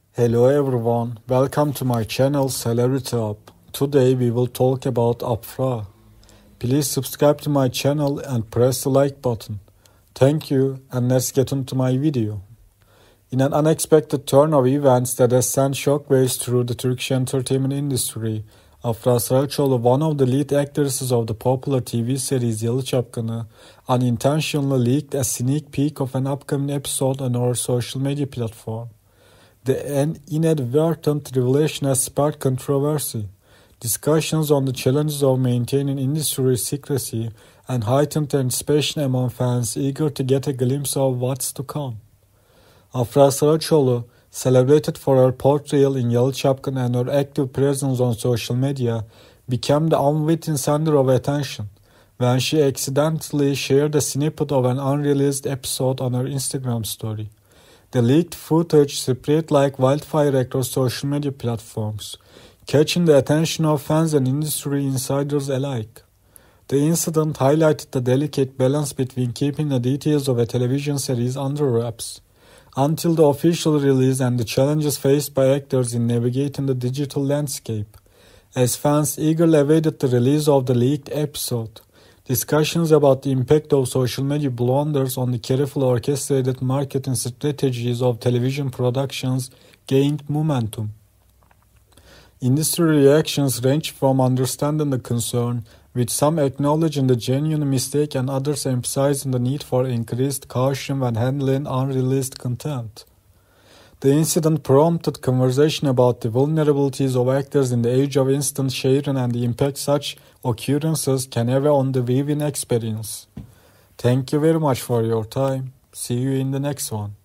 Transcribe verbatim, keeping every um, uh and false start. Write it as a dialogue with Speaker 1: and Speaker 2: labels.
Speaker 1: Hello everyone, welcome to my channel Celebrity Up. Today we will talk about Afra. Please subscribe to my channel and press the like button. Thank you, and let's get into my video. In an unexpected turn of events that has sent shockwaves through the Turkish entertainment industry, Afra Saraçoğlu, one of the lead actresses of the popular T V series Yalı Çapkını, unintentionally leaked a sneak peek of an upcoming episode on her social media platform. The inadvertent revelation has sparked controversy, discussions on the challenges of maintaining industry secrecy, and heightened anticipation among fans eager to get a glimpse of what's to come. Afra Saraçoğlu, celebrated for her portrayal in Yalı Çapkını and her active presence on social media, became the unwitting center of attention when she accidentally shared a snippet of an unreleased episode on her Instagram story. The leaked footage spread like wildfire across social media platforms, catching the attention of fans and industry insiders alike. The incident highlighted the delicate balance between keeping the details of a television series under wraps until the official release and the challenges faced by actors in navigating the digital landscape. As fans eagerly awaited the release of the leaked episode, discussions about the impact of social media blunders on the carefully orchestrated marketing strategies of television productions gained momentum. Industry reactions ranged from understanding the concern, with some acknowledging the genuine mistake and others emphasizing the need for increased caution when handling unreleased content. The incident prompted conversation about the vulnerabilities of actors in the age of instant sharing and the impact such occurrences can have on the viewing experience. Thank you very much for your time. See you in the next one.